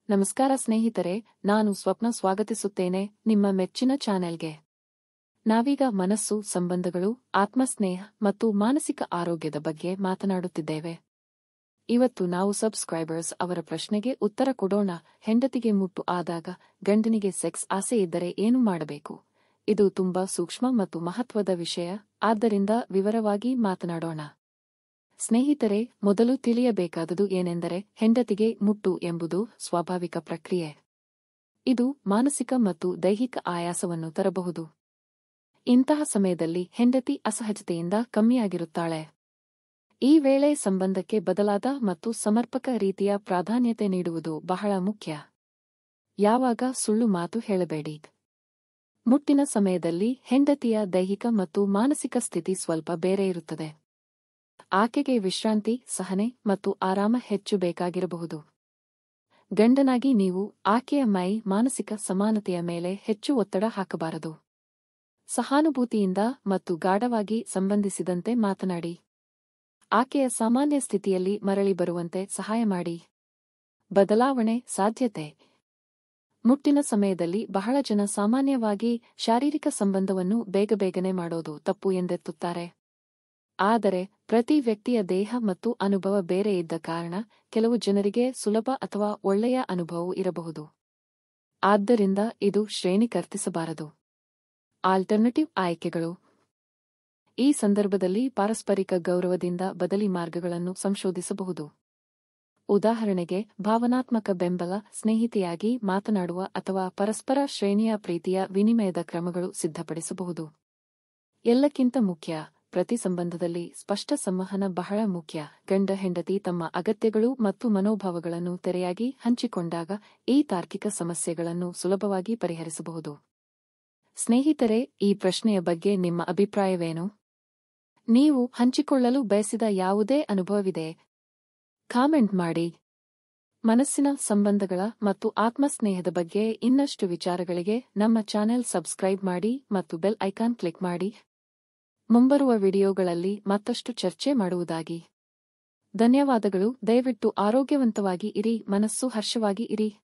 ನಮಸ್ಕಾರ ಸ್ನೇಹಿತರೆ, ನಾನು ಸ್ವಪ್ನ ಸ್ವಾಗತಿಸುತ್ತೇನೆ ನಿಮ್ಮ ಮೆಚ್ಚಿನ ಚಾನೆಲ್ಗೆ. ನಾವೀಗ ಮನಸ್ಸು, ಸಂಬಂಧಗಳು, ಆತ್ಮಸ್ನೇಹ ಮತ್ತು ಮಾನಸಿಕ ಆರೋಗ್ಯದ ಬಗ್ಗೆ ಮಾತನಾಡುತ್ತಿದ್ದೇವೆ. ಇವತ್ತು ನಾವು ಸಬ್ಸ್ಕ್ರೈಬರ್ಸ್ ಅವರ ಪ್ರಶ್ನೆಗೆ ಉತ್ತರ ಕೊಡೋಣ. ಹೆಂಡತಿಗೆ ಮುಟ್ಟು ಆದಾಗ ಗಂಡನಿಗೆ ಸೆಕ್ಸ್ ಆಸೆ ಇದ್ದರೆ ಏನು ಮಾಡಬೇಕು? ಇದು ತುಂಬಾ ಸೂಕ್ಷ್ಮ ಮತ್ತು ಮಹತ್ವದ ವಿಷಯ, ಆದ್ದರಿಂದ ವಿವರವಾಗಿ ಮಾತನಾಡೋಣ. ಸ್ನೇಹಿತರೆ, ಮೊದಲು ತಿಳಿಯಬೇಕಾದುದು ಏನೆಂದರೆ, ಹೆಂಡತಿಗೆ ಮುಟ್ಟು ಎಂಬುದು ಸ್ವಾಭಾವಿಕ ಪ್ರಕ್ರಿಯೆ. ಇದು ಮಾನಸಿಕ ಮತ್ತು ದೈಹಿಕ ಆಯಾಸವನ್ನು ತರಬಹುದು. ಇಂತಹ ಸಮಯದಲ್ಲಿ ಹೆಂಡತಿ ಅಸಹಜತೆಯಿಂದ ಕಮ್ಮಿಯಾಗಿರುತ್ತಾಳೆ. ಈ ವೇಳೆ ಸಂಬಂಧಕ್ಕೆ ಬದಲಾದ ಮತ್ತು ಸಮರ್ಪಕ ರೀತಿಯ ಪ್ರಾಧಾನ್ಯತೆ ನೀಡುವುದು ಬಹಳ ಮುಖ್ಯ. ಯಾವಾಗ ಸುಳ್ಳು ಮಾತು ಹೇಳಬೇಡಿ. ಮುಟ್ಟಿನ ಸಮಯದಲ್ಲಿ ಹೆಂಡತಿಯ ದೈಹಿಕ ಮತ್ತು ಮಾನಸಿಕ ಸ್ಥಿತಿ ಸ್ವಲ್ಪ ಬೇರೆ ಇರುತ್ತದೆ. ಆಕೆಗೆ ವಿಶ್ರಾಂತಿ, ಸಹನೆ ಮತ್ತು ಆರಾಮ ಹೆಚ್ಚು ಬೇಕಾಗಿರಬಹುದು. ಗಂಡನಾಗಿ ನೀವು ಆಕೆಯ ಮಾನಸಿಕ ಸಮಾನತೆಯ ಮೇಲೆ ಹೆಚ್ಚು ಒತ್ತಡ ಹಾಕಬಾರದು. ಸಹಾನುಭೂತಿಯಿಂದ ಮತ್ತು ಗಾಢವಾಗಿ ಸಂಬಂಧಿಸಿದಂತೆ ಮಾತನಾಡಿ. ಆಕೆಯ ಸಾಮಾನ್ಯ ಸ್ಥಿತಿಯಲ್ಲಿ ಮರಳಿ ಬರುವಂತೆ ಸಹಾಯ ಮಾಡಿ. ಬದಲಾವಣೆ ಸಾಧ್ಯತೆ. ಮುಟ್ಟಿನ ಸಮಯದಲ್ಲಿ ಬಹಳ ಜನ ಸಾಮಾನ್ಯವಾಗಿ ಶಾರೀರಿಕ ಸಂಬಂಧವನ್ನು ಬೇಗನೆ ಮಾಡೋದು ತಪ್ಪು ಎಂದೆತ್ತುತ್ತಾರೆ. ಆದರೆ ಪ್ರತಿ ವ್ಯಕ್ತಿಯ ದೇಹ ಮತ್ತು ಅನುಭವ ಬೇರೆ ಇದ್ದ ಕಾರಣ ಕೆಲವು ಜನರಿಗೆ ಸುಲಭ ಅಥವಾ ಒಳ್ಳೆಯ ಅನುಭವವೂ ಇರಬಹುದು. ಆದ್ದರಿಂದ ಇದು ಶ್ರೇಣೀಕರಿಸಬಾರದು. ಆಲ್ಟರ್ನೇಟಿವ್ ಆಯ್ಕೆಗಳು. ಈ ಸಂದರ್ಭದಲ್ಲಿ ಪಾರಸ್ಪರಿಕ ಗೌರವದಿಂದ ಬದಲಿ ಮಾರ್ಗಗಳನ್ನು ಸಂಶೋಧಿಸಬಹುದು. ಉದಾಹರಣೆಗೆ, ಭಾವನಾತ್ಮಕ ಬೆಂಬಲ, ಸ್ನೇಹಿತೆಯಾಗಿ ಮಾತನಾಡುವ ಅಥವಾ ಪರಸ್ಪರ ಶ್ರೇಣಿಯ ಪ್ರೀತಿಯ ವಿನಿಮಯದ ಕ್ರಮಗಳು ಸಿದ್ಧಪಡಿಸಬಹುದು. ಎಲ್ಲಕ್ಕಿಂತ ಮುಖ್ಯ, ಪ್ರತಿ ಸಂಬಂಧದಲ್ಲಿ ಸ್ಪಷ್ಟ ಸಂವಹನ ಬಹಳ ಮುಖ್ಯ. ಗಂಡ ಹೆಂಡತಿ ತಮ್ಮ ಅಗತ್ಯಗಳು ಮತ್ತು ಮನೋಭಾವಗಳನ್ನು ತೆರೆಯಾಗಿ ಹಂಚಿಕೊಂಡಾಗ ಈ ತಾರ್ಕಿಕ ಸಮಸ್ಯೆಗಳನ್ನು ಸುಲಭವಾಗಿ ಪರಿಹರಿಸಬಹುದು. ಸ್ನೇಹಿತರೆ, ಈ ಪ್ರಶ್ನೆಯ ಬಗ್ಗೆ ನಿಮ್ಮ ಅಭಿಪ್ರಾಯವೇನು? ನೀವು ಹಂಚಿಕೊಳ್ಳಲು ಬಯಸಿದ ಯಾವುದೇ ಅನುಭವವಿದೆ? ಕಾಮೆಂಟ್ ಮಾಡಿ. ಮನಸ್ಸಿನ ಸಂಬಂಧಗಳ ಮತ್ತು ಆತ್ಮಸ್ನೇಹದ ಬಗ್ಗೆ ಇನ್ನಷ್ಟು ವಿಚಾರಗಳಿಗೆ ನಮ್ಮ ಚಾನೆಲ್ ಸಬ್ಸ್ಕ್ರೈಬ್ ಮಾಡಿ ಮತ್ತು ಬೆಲ್ ಐಕಾನ್ ಕ್ಲಿಕ್ ಮಾಡಿ. ಮುಂಬರುವ ವಿಡಿಯೋಗಳಲ್ಲಿ ಮತ್ತಷ್ಟು ಚರ್ಚೆ ಮಾಡುವುದಾಗಿ. ಧನ್ಯವಾದಗಳು. ದಯವಿಟ್ಟು ಆರೋಗ್ಯವಂತವಾಗಿ ಇರಿ, ಮನಸ್ಸು ಹರ್ಷವಾಗಿ ಇರಿ.